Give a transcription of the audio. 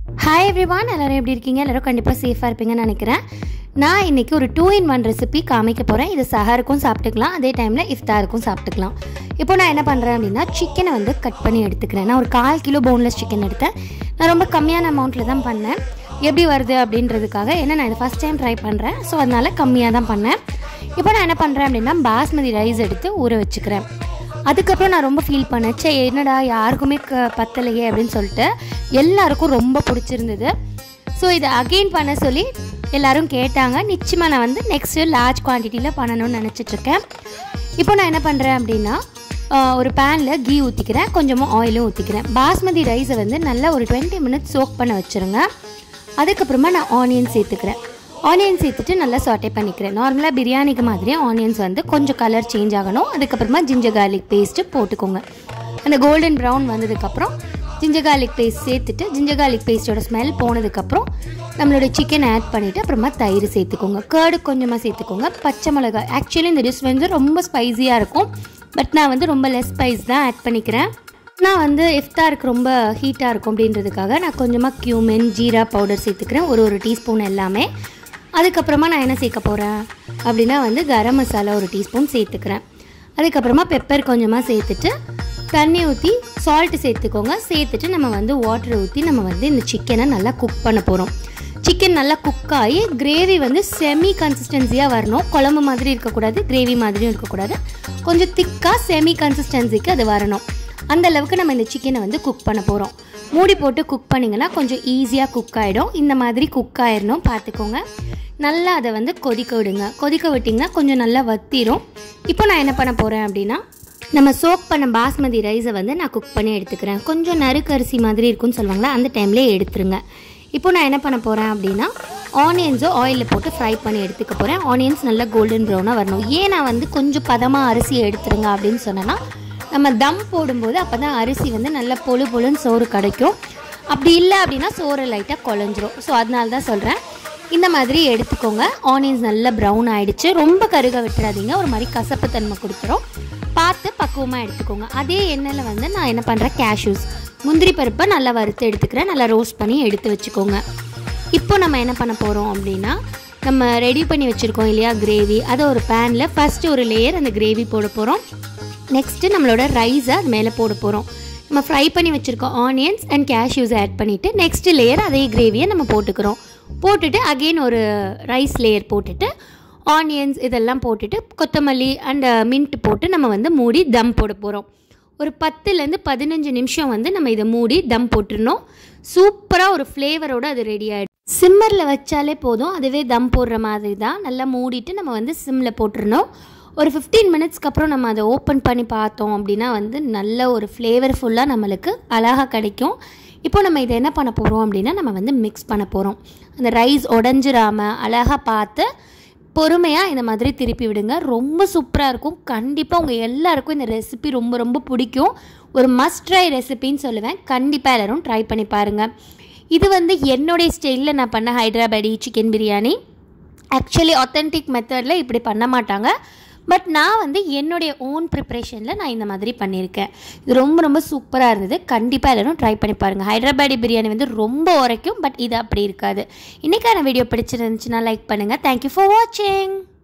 Hi everyone, எல்லாரும் எப்படி இருக்கீங்க? எல்லாரும் கண்டிப்பா சேஃபா இருப்பீங்கன்னு நினைக்கிறேன். நான் இன்னைக்கு ஒரு 2-in-1 ரெசிபி காமிக்க போறேன். இது சஹருக்கும் சாப்பிட்டுக்கலாம், அதே டைம்ல இஃப்தாருக்கும் சாப்பிட்டுக்கலாம். இப்போ நான் என்ன பண்றேன் அப்படினா சிக்கனை வந்து கட் பண்ணி எடுத்துக்கிறேன். நான் ஒரு 1/4 கிலோ போன்லெஸ் சிக்கன் எடுத்தேன். நான் ரொம்ப கம்மியான அமௌண்ட்ல தான் பண்ணேன். எப்படி வருது அப்படின்றதுக்காக ஏன்னா நான் இது ஃபர்ஸ்ட் டைம் ட்ரை பண்றேன். சோ அதனால கம்மியா தான் பண்ணேன். இப்போ நான் என்ன பண்றேன் அப்படினா பாஸ்மதி ரைஸ் எடுத்து ஊற வச்சுக்கிறேன். அதுக்கப்புறம் நான் ரொம்ப ஃபீல் பண்ணேன், சே என்னடா யாருக்குமே பத்தலையே அப்படின்னு சொல்லிட்டு எல்லாருக்கும் ரொம்ப பிடிச்சிருந்தது. ஸோ இதை அகெயின் பண்ண சொல்லி எல்லோரும் கேட்டாங்க. நிச்சயமாக நான் வந்து நெக்ஸ்ட்டு லார்ஜ் குவான்டிட்டியில் பண்ணணும்னு நினச்சிட்ருக்கேன். இப்போ நான் என்ன பண்ணுறேன் அப்படின்னா ஒரு பேனில் கீ ஊற்றிக்கிறேன், கொஞ்சமாக ஆயிலும் ஊற்றிக்கிறேன். பாஸ்மதி ரைஸை வந்து நல்லா ஒரு 20 மினிட்ஸ் சோக் பண்ண வச்சுருங்க. அதுக்கப்புறமா நான் ஆனியன் சேர்த்துக்கிறேன். ஆனியன் சேர்த்துட்டு நல்லா சாட்டே பண்ணிக்கிறேன். நார்மலாக பிரியாணிக்கு மாதிரி ஆனியன்ஸ் வந்து கொஞ்சம் கலர் சேஞ்ச் ஆகணும். அதுக்கப்புறமா ஜிஞ்சர் கார்லிக் பேஸ்ட்டு போட்டுக்கோங்க. அந்த கோல்டன் ப்ரௌன் வந்ததுக்கப்புறம் ஜிஞ்சர் கார்லிக் பேஸ்ட் சேர்த்துட்டு ஜிஞ்சர் கார்லிக் பேஸ்ட்டோட ஸ்மெல் போனதுக்கப்புறம் நம்மளோட சிக்கன் ஆட் பண்ணிவிட்டு அப்புறமா தயிர் சேர்த்துக்கோங்க. கர்டு கொஞ்சமாக சேர்த்துக்கோங்க. பச்சை மிளகாய், ஆக்சுவலி இந்த டிஷ் வந்து ரொம்ப ஸ்பைஸியாக இருக்கும், பட் நான் வந்து ரொம்ப லெஸ் ஸ்பைஸ் தான் ஆட் பண்ணிக்கிறேன். நான் வந்து இஃப்தாருக்கு ரொம்ப ஹீட்டாக இருக்கும் அப்படின்றதுக்காக நான் கொஞ்சமாக கியூமின், ஜீரா பவுடர் சேர்த்துக்கிறேன், ஒரு டீஸ்பூன் எல்லாமே. அதுக்கப்புறமா நான் என்ன சேர்க்க போகிறேன் அப்படின்னா வந்து கரம் மசாலா ஒரு டீஸ்பூன் சேர்த்துக்கிறேன். அதுக்கப்புறமா பெப்பர் கொஞ்சமாக சேர்த்துட்டு தண்ணி ஊற்றி சால்ட்டு சேர்த்துக்கோங்க. சேர்த்துட்டு நம்ம வந்து வாட்டர் ஊற்றி நம்ம வந்து இந்த சிக்கனை நல்லா குக் பண்ண போகிறோம். சிக்கன் நல்லா குக் ஆகி கிரேவி வந்து செமி கன்சிஸ்டன்சியாக வரணும். குழம்பு மாதிரி இருக்கக்கூடாது, கிரேவி மாதிரியும் இருக்கக்கூடாது. கொஞ்சம் திக்காக செமி கன்சிஸ்டன்சிக்கு அது வரணும். அந்த அளவுக்கு நம்ம இந்த சிக்கனை வந்து குக் பண்ண போகிறோம். மூடி போட்டு குக் பண்ணிங்கன்னா கொஞ்சம் ஈஸியாக குக் ஆகிடும். இந்த மாதிரி குக் ஆகிடணும் பார்த்துக்கோங்க. நல்லா அதை வந்து கொதிக்க விடுங்க. கொதிக்க விட்டிங்கன்னா கொஞ்சம் நல்லா வத்திரும். இப்போ நான் என்ன பண்ண போகிறேன் அப்படின்னா நம்ம சோக் பண்ண பாஸ்மதி ரைஸை வந்து நான் குக் பண்ணி எடுத்துக்கிறேன். கொஞ்சம் நறுக்கு அரிசி மாதிரி இருக்குன்னு சொல்லுவாங்களா, அந்த டைம்லேயே எடுத்துருங்க. இப்போ நான் என்ன பண்ண போகிறேன் அப்படின்னா ஆனியன்ஸோ ஆயிலில் போட்டு ஃப்ரை பண்ணி எடுத்துக்க போகிறேன். ஆனியன்ஸ் நல்லா கோல்டன் ப்ரௌனாக வரணும். ஏன் நான் வந்து கொஞ்சம் பதமாக அரிசி எடுத்துருங்க அப்படின்னு சொன்னேன்னா நம்ம தம் போடும்போது அப்போ தான் அரிசி வந்து நல்லா பொழுன்னு சோறு கிடைக்கும். அப்படி இல்லை அப்படின்னா சோறு லைட்டாக குழஞ்சிரும். ஸோ அதனால தான் சொல்கிறேன், இந்த மாதிரி எடுத்துக்கோங்க. ஆனியன்ஸ் நல்லா ப்ரௌன் ஆகிடுச்சு. ரொம்ப கருக விட்டுறாதீங்க, ஒரு மாதிரி கசப்பு தன்மை கொடுத்துரும். பார்த்து பக்குவமாக எடுத்துக்கோங்க. அதே எண்ணெயில் வந்து நான் என்ன பண்ணுறேன், கேஷ்யூஸ் முந்திரி பருப்பை நல்லா வறுத்து எடுத்துக்கிறேன். நல்லா ரோஸ்ட் பண்ணி எடுத்து வச்சுக்கோங்க. இப்போ நம்ம என்ன பண்ண போகிறோம் அப்படின்னா நம்ம ரெடி பண்ணி வச்சுருக்கோம் இல்லையா கிரேவி, அதை ஒரு பேனில் ஃபஸ்ட்டு ஒரு லேயர் அந்த கிரேவி போட போகிறோம். நெக்ஸ்ட்டு நம்மளோட ரைஸை அது மேலே போட போகிறோம். நம்ம ஃப்ரை பண்ணி வச்சுருக்கோம் ஆனியன்ஸ் அண்ட் கேஷ்யூஸை ஆட் பண்ணிவிட்டு நெக்ஸ்ட்டு லேயர் அதே கிரேவியை நம்ம போட்டுக்கிறோம். போட்டுட்டு அகெயின் ஒரு ரைஸ் லேயர் போட்டுட்டு ஆனியன்ஸ் இதெல்லாம் போட்டுட்டு கொத்தமல்லி அண்ட் மின்ட் போட்டு நம்ம வந்து மூடி தம் போட போகிறோம். ஒரு 10லேருந்து 15 நிமிஷம் வந்து நம்ம இதை மூடி தம் போட்டுருணும். சூப்பராக ஒரு ஃப்ளேவரோடு அது ரெடி ஆகிடும். சிம்மரில் வச்சாலே போதும், அதுவே தம் போடுற மாதிரி தான். நல்லா மூடிட்டு நம்ம வந்து சிம்மில் போட்டுருணும். ஒரு 15 மினிட்ஸ்க்கு அப்புறம் நம்ம அதை ஓப்பன் பண்ணி பார்த்தோம் அப்படின்னா வந்து நல்ல ஒரு ஃப்ளேவர்ஃபுல்லாக நம்மளுக்கு அழகாக கிடைக்கும். இப்போ நம்ம இதை என்ன பண்ண போகிறோம் அப்படின்னா நம்ம வந்து மிக்ஸ் பண்ண போகிறோம். அந்த ரைஸ் உடஞ்சிராமல் அழகாக பார்த்து பொறுமையாக இந்த மாதிரி திருப்பி விடுங்க. ரொம்ப சூப்பராக இருக்கும். கண்டிப்பாக உங்கள் எல்லாருக்கும் இந்த ரெசிபி ரொம்ப ரொம்ப பிடிக்கும். ஒரு மஸ்ட் ட்ரை ரெசிபின்னு சொல்லுவேன். கண்டிப்பாக எல்லோரும் ட்ரை பண்ணி பாருங்கள். இது வந்து என்னுடைய ஸ்டைலில் நான் பண்ண Hyderabadi chicken biryani. Actually authentic மெத்தடில் இப்படி பண்ண மாட்டாங்க, பட் நான் வந்து என்னுடைய ஓன் ப்ரிப்ரேஷனில் நான் இந்த மாதிரி பண்ணியிருக்கேன். இது ரொம்ப ரொம்ப சூப்பராக இருந்தது. கண்டிப்பாக எல்லோரும் ட்ரை பண்ணி பாருங்கள். ஹைதராபாடி பிரியாணி வந்து ரொம்ப உரைக்கும், பட் இது அப்படி இருக்காது. இன்றைக்கான வீடியோ பிடிச்சிருந்துச்சுன்னா லைக் பண்ணுங்கள். தேங்க்யூ ஃபார் வாட்சிங்.